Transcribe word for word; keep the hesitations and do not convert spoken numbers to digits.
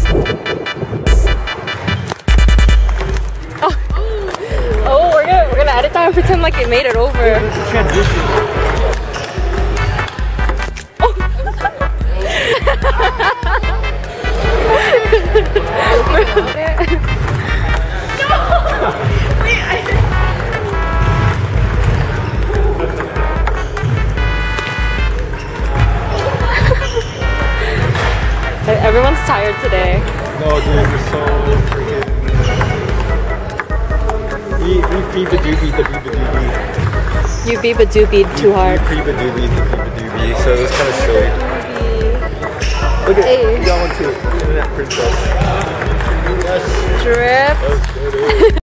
Oh, oh we're gonna we're gonna edit that and pretend like it made it over. Transition. Oh. Everyone's tired today. No, dude, we're so freaking. We we beeba doobie the beeba doobie. You beeba doobied too hard. We beeba doobie the beeba doobie, so it was kind of silly. Look at Hey. you got one too. Internet princess. Drip.